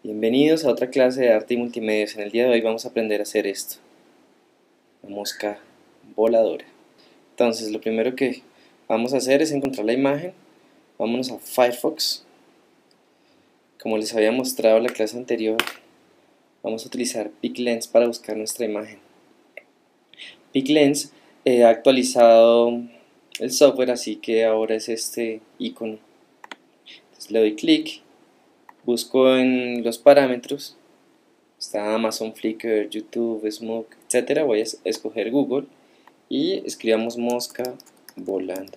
Bienvenidos a otra clase de arte y multimedios. En el día de hoy vamos a aprender a hacer esto, la mosca voladora. Entonces lo primero que vamos a hacer es encontrar la imagen. Vámonos a Firefox. Como les había mostrado en la clase anterior, vamos a utilizar PicLens para buscar nuestra imagen. PicLens ha actualizado el software, así que ahora es este icono. Entonces le doy clic, busco en los parámetros. Está Amazon, Flickr, YouTube, Smoke, etc. Voy a escoger Google y escribamos mosca volando.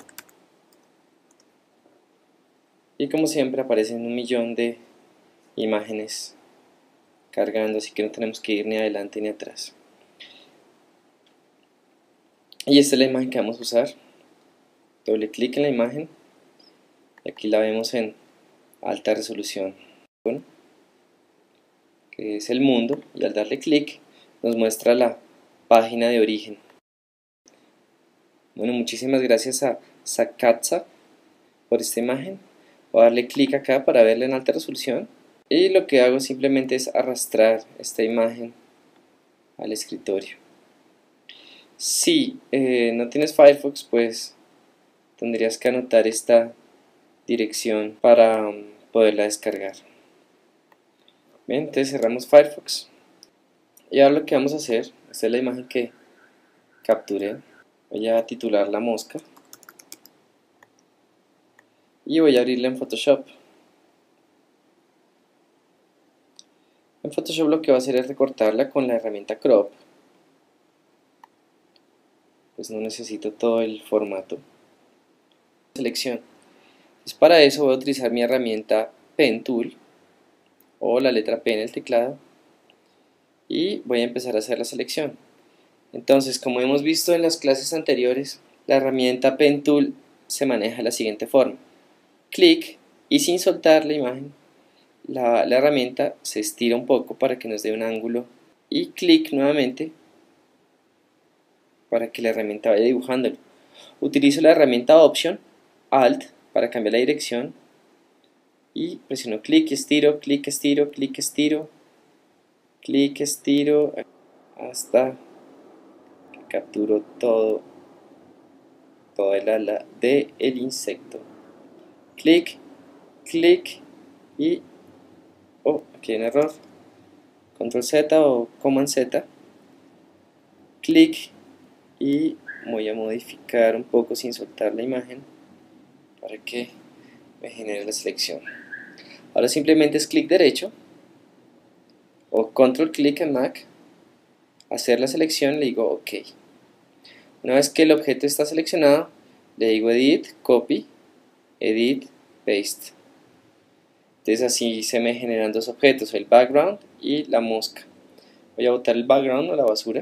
Y como siempre aparecen un millón de imágenes cargando, así que no tenemos que ir ni adelante ni atrás. Y esta es la imagen que vamos a usar. Doble clic en la imagen y aquí la vemos en alta resolución, que es el mundo, y al darle clic nos muestra la página de origen. Bueno, muchísimas gracias a Sakatsa por esta imagen. Voy a darle clic acá para verla en alta resolución y lo que hago simplemente es arrastrar esta imagen al escritorio. Si no tienes Firefox, pues tendrías que anotar esta dirección para poderla descargar. Bien, entonces cerramos Firefox y ahora lo que vamos a hacer, esta es la imagen que capturé. Voy a titular la mosca y voy a abrirla en Photoshop. En Photoshop lo que voy a hacer es recortarla con la herramienta Crop. Pues no necesito todo el formato. Selección. Pues para eso voy a utilizar mi herramienta Pen Tool o la letra P en el teclado y voy a empezar a hacer la selección. Entonces, como hemos visto en las clases anteriores, la herramienta Pen Tool se maneja de la siguiente forma. Clic y sin soltar la imagen, la herramienta se estira un poco para que nos dé un ángulo y clic nuevamente para que la herramienta vaya dibujándolo. Utilizo la herramienta Option, Alt para cambiar la dirección y presiono clic, estiro, clic, estiro, clic, estiro, clic, estiro hasta que capturo todo el ala del insecto. Clic, clic y aquí hay un error. Control Z o Command Z. Clic y voy a modificar un poco sin soltar la imagen para que me genere la selección. Ahora simplemente es clic derecho o control clic en Mac, hacer la selección, le digo OK. Una vez que el objeto está seleccionado, le digo Edit, Copy, Edit, Paste. Entonces así se me generan dos objetos, el background y la mosca. Voy a botar el background a la basura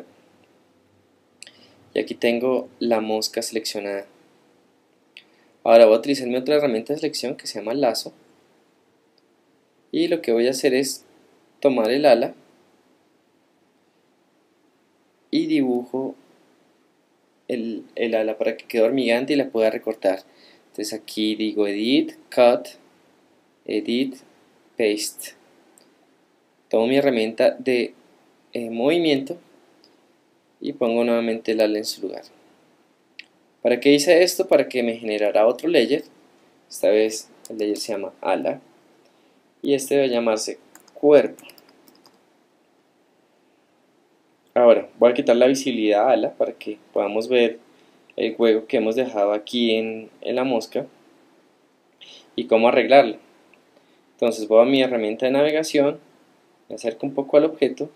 y aquí tengo la mosca seleccionada. Ahora voy a utilizar mi otra herramienta de selección que se llama lazo y lo que voy a hacer es tomar el ala y dibujo el ala para que quede hormigante y la pueda recortar. Entonces aquí digo Edit, Cut, Edit, Paste. Tomo mi herramienta de movimiento y pongo nuevamente el ala en su lugar. ¿Para qué hice esto? Para que me generara otro layer. Esta vez el layer se llama ala y este va a llamarse cuerpo. Ahora voy a quitar la visibilidad ala para que podamos ver el juego que hemos dejado aquí en la mosca y cómo arreglarlo. Entonces voy a mi herramienta de navegación, me acerco un poco al objeto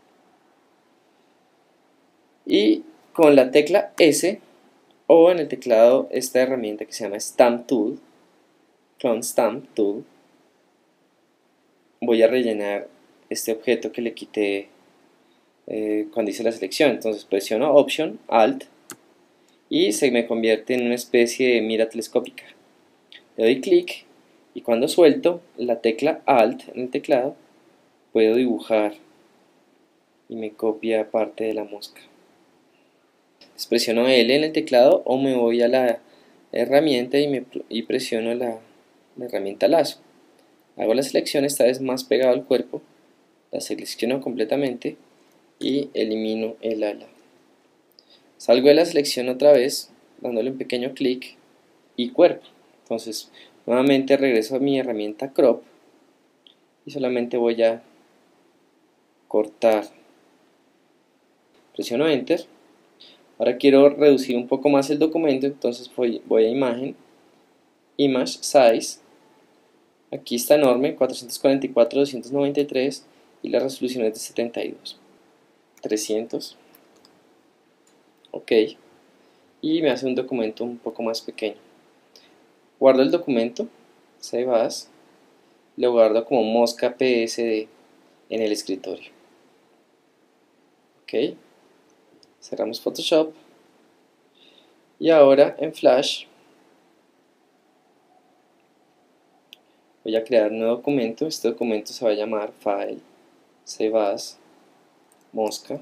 y con la tecla S o en el teclado esta herramienta que se llama Stamp Tool, Clone Stamp Tool, voy a rellenar este objeto que le quité cuando hice la selección. Entonces presiono Option, Alt y se me convierte en una especie de mira telescópica. Le doy clic y cuando suelto la tecla Alt en el teclado puedo dibujar y me copia parte de la mosca. Presiono L en el teclado o me voy a la herramienta y presiono la herramienta lazo. Hago la selección esta vez más pegado al cuerpo, la selecciono completamente y elimino el ala. Salgo de la selección otra vez, dándole un pequeño clic y cuerpo. Entonces, nuevamente regreso a mi herramienta Crop y solamente voy a cortar. Presiono Enter. Ahora quiero reducir un poco más el documento, entonces voy a Imagen, Image Size. Aquí está enorme, 444-293 y la resolución es de 72. 300. Ok. Y me hace un documento un poco más pequeño. Guardo el documento, Save As, lo guardo como mosca PSD en el escritorio. Ok. Cerramos Photoshop. Y ahora en Flash voy a crear un nuevo documento. Este documento se va a llamar File, Save As, Mosca.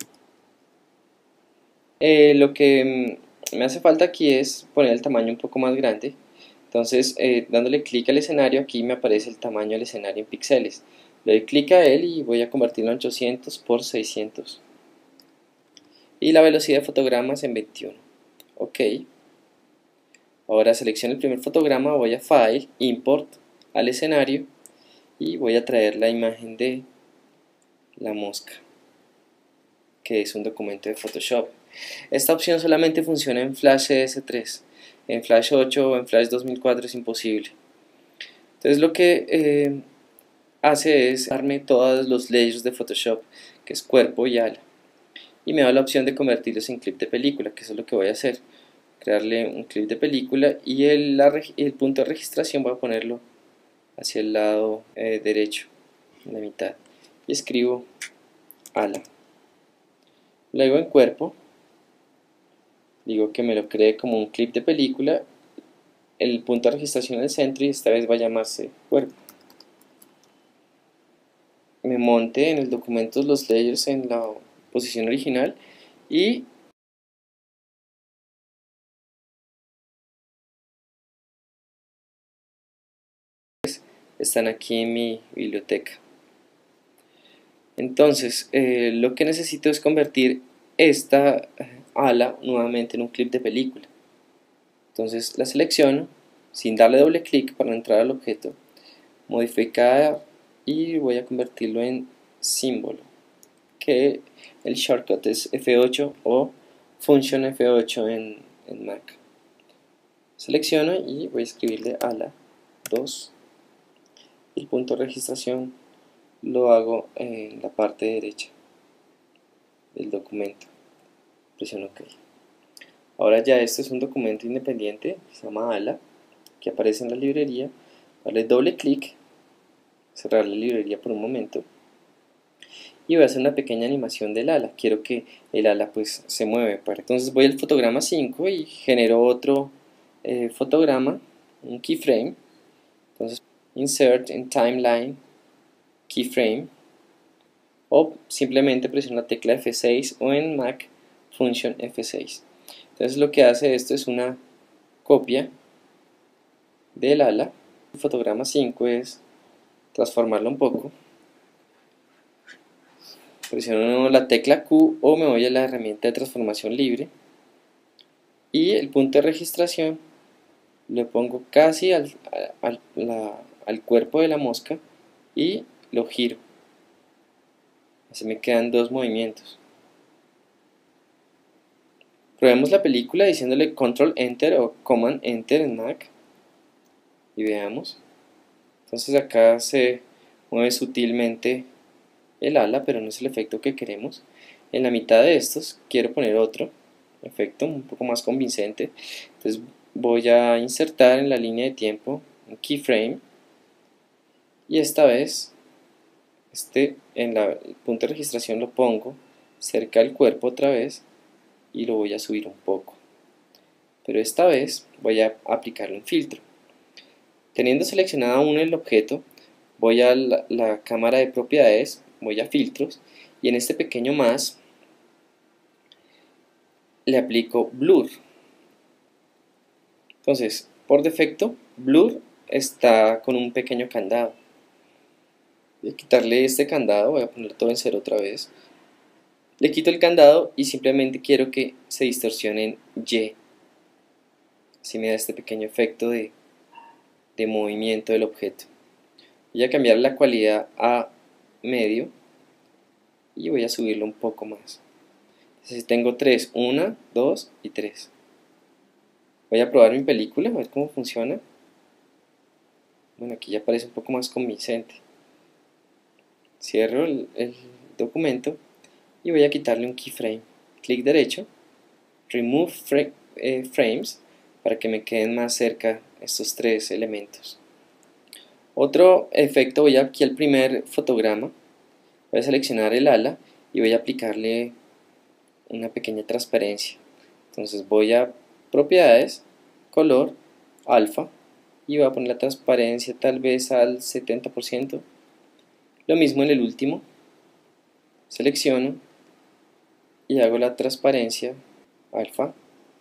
Lo que me hace falta aquí es poner el tamaño un poco más grande. Entonces, dándole clic al escenario, aquí me aparece el tamaño del escenario en píxeles. Le doy clic a él y voy a convertirlo en 800 por 600. Y la velocidad de fotogramas en 21. Ok. Ahora selecciono el primer fotograma, voy a File, Import, al escenario y voy a traer la imagen de la mosca, que es un documento de Photoshop. Esta opción solamente funciona en Flash CS3, en Flash 8 o en Flash 2004 es imposible. Entonces lo que hace es darme todos los layers de Photoshop, que es cuerpo y ala, y me da la opción de convertirlos en clip de película, que eso es lo que voy a hacer, crearle un clip de película y el punto de registración voy a ponerlo hacia el lado derecho, en la mitad, y escribo ala. Luego en cuerpo digo que me lo cree como un clip de película, el punto de registración en el centro y esta vez va a llamarse cuerpo. Me monte en el documento los layers en la posición original y están aquí en mi biblioteca. Entonces, lo que necesito es convertir esta ala nuevamente en un clip de película. Entonces la selecciono sin darle doble clic para entrar al objeto, modificar y voy a convertirlo en símbolo, que el shortcut es F8 o Function F8 en Mac. Selecciono y voy a escribirle ala 2. El punto de registración lo hago en la parte derecha del documento. Presiono OK. Ahora ya este es un documento independiente, se llama ala, que aparece en la librería. Darle doble clic, cerrar la librería por un momento y voy a hacer una pequeña animación del ala. Quiero que el ala pues se mueve. Entonces voy al fotograma 5 y genero otro fotograma, un keyframe. Entonces insert en timeline keyframe o simplemente presiono la tecla F6 o en Mac function F6. Entonces lo que hace esto es una copia del ala. El fotograma 5 es transformarlo un poco. Presiono la tecla Q o me voy a la herramienta de transformación libre y el punto de registración lo pongo casi al cuerpo de la mosca y lo giro. Así me quedan dos movimientos. Probemos la película diciéndole Control Enter o Command Enter en Mac y veamos. Entonces acá se mueve sutilmente el ala, pero no es el efecto que queremos. En la mitad de estos quiero poner otro efecto un poco más convincente. Entonces voy a insertar en la línea de tiempo un keyframe y esta vez en el punto de registración lo pongo cerca del cuerpo otra vez y lo voy a subir un poco, pero esta vez voy a aplicarle un filtro. Teniendo seleccionado aún el objeto, voy a la cámara de propiedades, voy a filtros y en este pequeño más le aplico blur. Entonces por defecto blur está con un pequeño candado. Voy a quitarle este candado, voy a poner todo en cero otra vez. Le quito el candado y simplemente quiero que se distorsione en Y. Así me da este pequeño efecto de movimiento del objeto. Voy a cambiar la cualidad a medio y voy a subirlo un poco más. Entonces tengo 3, 1, 2 y 3. Voy a probar mi película, a ver cómo funciona. Bueno, aquí ya parece un poco más convincente. Cierro el documento y voy a quitarle un keyframe. Clic derecho, Remove Frames, para que me queden más cerca estos tres elementos. Otro efecto, voy aquí al primer fotograma, voy a seleccionar el ala y voy a aplicarle una pequeña transparencia. Entonces voy a propiedades, color, alfa, y voy a poner la transparencia tal vez al 70%. Lo mismo en el último, selecciono y hago la transparencia alfa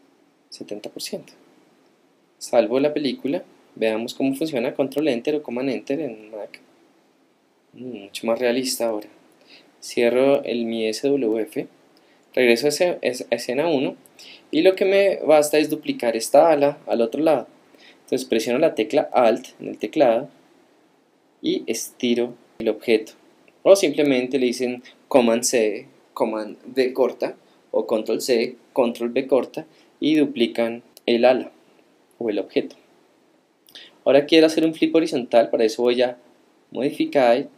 70%. Salvo la película, veamos cómo funciona Control Enter o Command Enter en Mac. Mucho más realista ahora. Cierro mi SWF, regreso a escena 1 y lo que me basta es duplicar esta ala al otro lado. Entonces presiono la tecla Alt en el teclado y estiro el objeto. O simplemente le dicen Command C, Command V corta o Control C, Control V corta y duplican el ala o el objeto. Ahora quiero hacer un flip horizontal, para eso voy a Modify,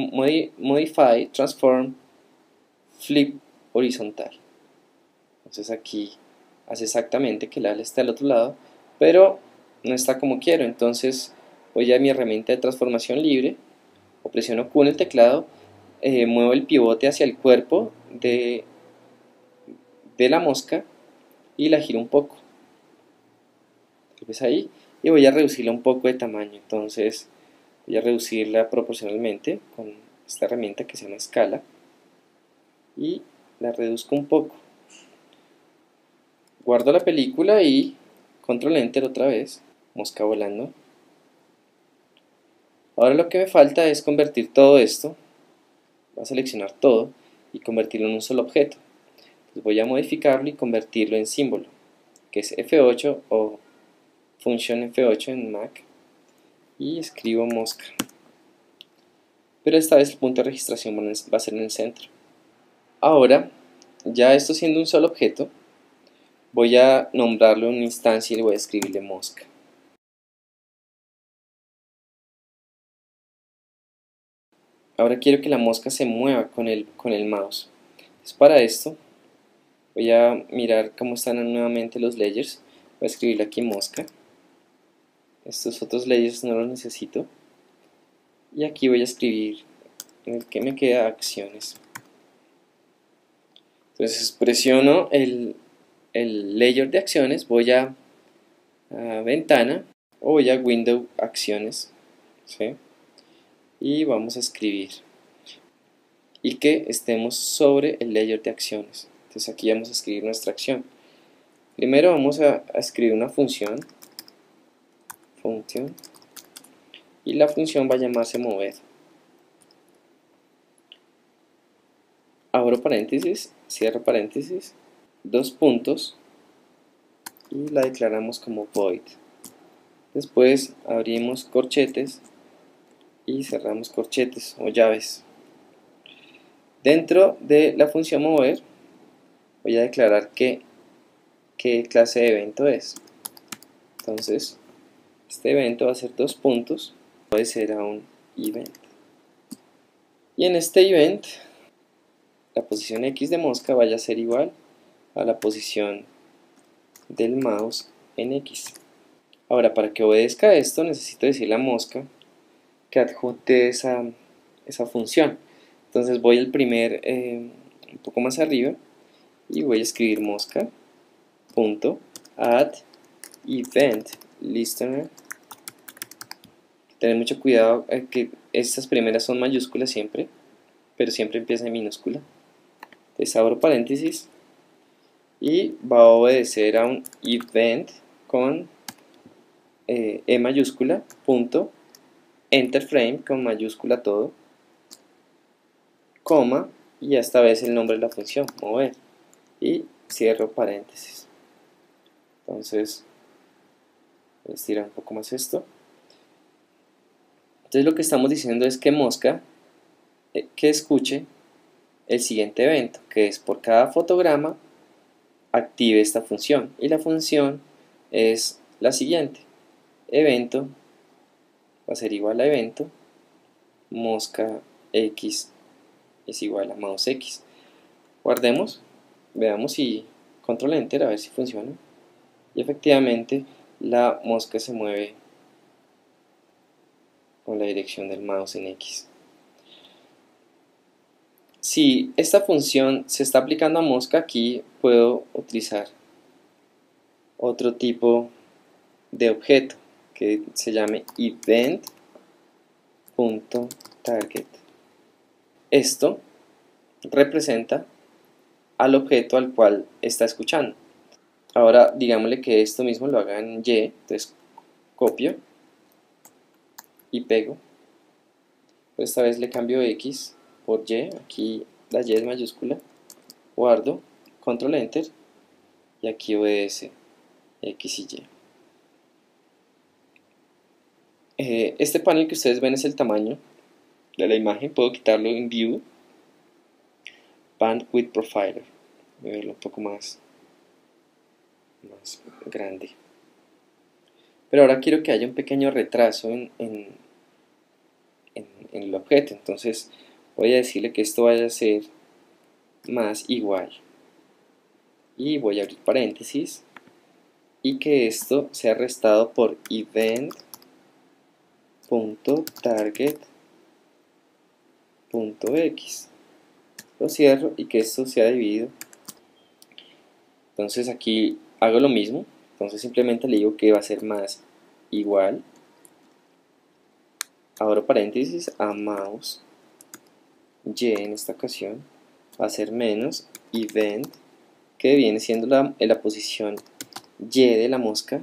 Transform, Flip horizontal. Entonces aquí hace exactamente que el ala esté al otro lado, pero no está como quiero. Entonces voy a mi herramienta de transformación libre, o presiono Q en el teclado, muevo el pivote hacia el cuerpo de la mosca y la giro un poco. ¿Ves ahí? Y voy a reducirla un poco de tamaño. Entonces voy a reducirla proporcionalmente con esta herramienta que se llama escala y la reduzco un poco. Guardo la película y Control Enter otra vez, mosca volando. Ahora lo que me falta es convertir todo esto, voy a seleccionar todo y convertirlo en un solo objeto. Entonces voy a modificarlo y convertirlo en símbolo, que es F8 o Function F8 en Mac, y escribo mosca. Pero esta vez el punto de registración va a ser en el centro. Ahora, ya esto siendo un solo objeto, voy a nombrarlo en una instancia y le voy a escribirle mosca. Ahora quiero que la mosca se mueva con el mouse. Entonces para esto voy a mirar cómo están nuevamente los layers. Voy a escribirle aquí mosca. Estos otros layers no los necesito. Y aquí voy a escribir en el que me queda acciones. Entonces presiono el layer de acciones, voy a ventana o voy a window acciones, ¿sí? Y vamos a escribir y que estemos sobre el layer de acciones. Entonces aquí vamos a escribir nuestra acción. Primero vamos a escribir una función y la función va a llamarse mover. Abro paréntesis, cierro paréntesis, dos puntos y la declaramos como void. Después abrimos corchetes y cerramos corchetes o llaves. Dentro de la función mover voy a declarar qué clase de evento es. Entonces este evento va a ser dos puntos, puede ser a un event. Y en este event la posición X de mosca vaya a ser igual a la posición del mouse en X. Ahora, para que obedezca esto necesito decirle a mosca que adjunte esa función. Entonces voy al primer, un poco más arriba, y voy a escribir mosca add event listener. Tener mucho cuidado que estas primeras son mayúsculas siempre, pero siempre empieza en minúscula. Entonces abro paréntesis y va a obedecer a un event con E mayúscula punto enter frame con mayúscula todo, coma, y esta vez el nombre de la función, mover, y cierro paréntesis. Entonces, voy a estirar un poco más esto. Entonces lo que estamos diciendo es que Mosca que escuche el siguiente evento, que es por cada fotograma active esta función, y la función es la siguiente: evento va a ser igual a evento, mosca x es igual a mouse x. Guardemos, veamos y control enter a ver si funciona, y efectivamente la mosca se mueve con la dirección del mouse en x. Si esta función se está aplicando a mosca, aquí puedo utilizar otro tipo de objeto que se llame event.target. Esto representa al objeto al cual está escuchando. Ahora digámosle que esto mismo lo haga en Y, entonces copio y pego. Esta vez le cambio X por Y, aquí la Y es mayúscula, guardo, control enter, y aquí obedece X y Y. Este panel que ustedes ven es el tamaño de la imagen. Puedo quitarlo en View, Bandwidth Profiler, voy a verlo un poco más grande. Pero ahora quiero que haya un pequeño retraso en el objeto, entonces voy a decirle que esto vaya a ser más igual, y voy a abrir paréntesis, y que esto sea restado por event.target.x. Lo cierro y que esto sea dividido. Entonces aquí hago lo mismo, entonces simplemente le digo que va a ser más igual, abro paréntesis, a mouse y en esta ocasión va a ser menos event, que viene siendo la posición y de la mosca,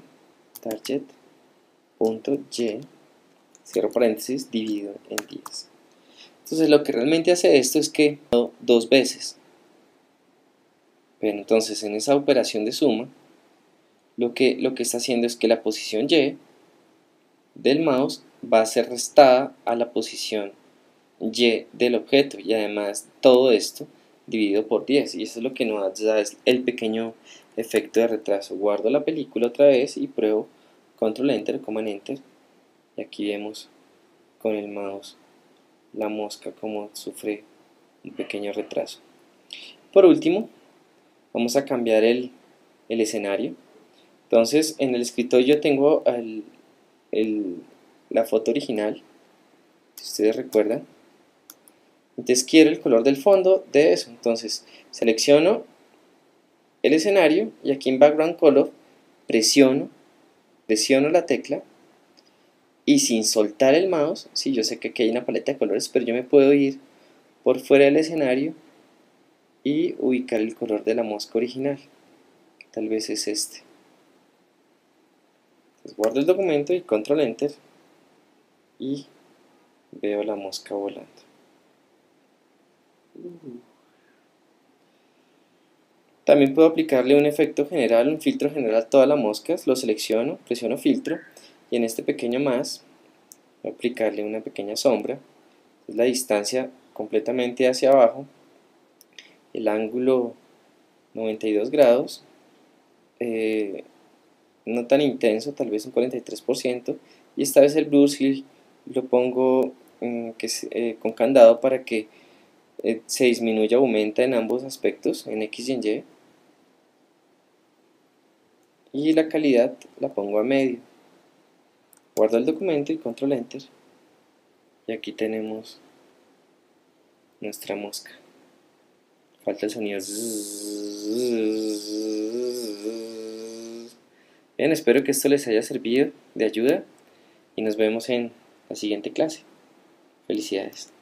target.y, cierro paréntesis, dividido en 10. Entonces lo que realmente hace esto es que dos veces, pero entonces en esa operación de suma lo que está haciendo es que la posición Y del mouse va a ser restada a la posición Y del objeto, y además todo esto dividido por 10, y eso es lo que nos da el pequeño efecto de retraso. Guardo la película otra vez y pruebo control enter, command enter, y aquí vemos con el mouse la mosca como sufre un pequeño retraso. Por último, vamos a cambiar el escenario. Entonces en el escritorio tengo la foto original, si ustedes recuerdan. Entonces quiero el color del fondo de eso, entonces selecciono el escenario y aquí en Background Color presiono la tecla, y sin soltar el mouse, sí, yo sé que aquí hay una paleta de colores, pero yo me puedo ir por fuera del escenario y ubicar el color de la mosca original, que tal vez es este. Entonces guardo el documento y control enter, y veo la mosca volando. También puedo aplicarle un efecto general, un filtro general a todas las moscas. Lo selecciono, presiono filtro, y en este pequeño más voy a aplicarle una pequeña sombra. Es la distancia completamente hacia abajo, el ángulo 92 grados, no tan intenso, tal vez un 43%, y esta vez el blur sí lo pongo con candado para que se disminuya o aumenta en ambos aspectos, en X y en Y. Y la calidad la pongo a medio. Guardo el documento y control enter, y aquí tenemos nuestra mosca. Falta el sonido. Bien, espero que esto les haya servido de ayuda y nos vemos en la siguiente clase. Felicidades.